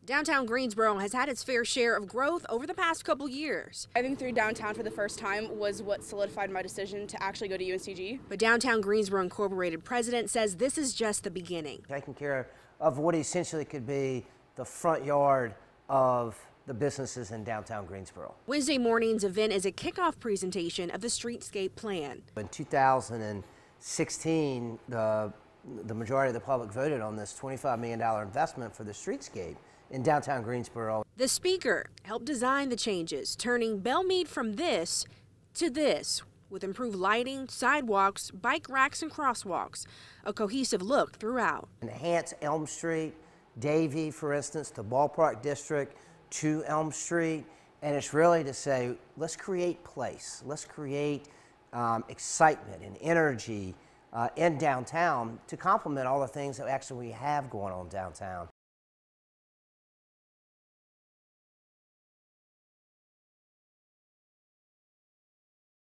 Downtown Greensboro has had its fair share of growth over the past couple years. Driving through downtown for the first time was what solidified my decision to actually go to UNCG. But Downtown Greensboro Incorporated president says this is just the beginning. Taking care of what essentially could be the front yard of the businesses in downtown Greensboro. Wednesday morning's event is a kickoff presentation of the streetscape plan. In 2016, the majority of the public voted on this $25 million investment for the streetscape in downtown Greensboro. The speaker helped design the changes, turning Belmead from this to this, with improved lighting, sidewalks, bike racks, and crosswalks, a cohesive look throughout. Enhance Elm Street, Davie, for instance, the ballpark district to Elm Street, and it's really to say, let's create place, let's create excitement and energy in downtown to complement all the things that actually we have going on downtown.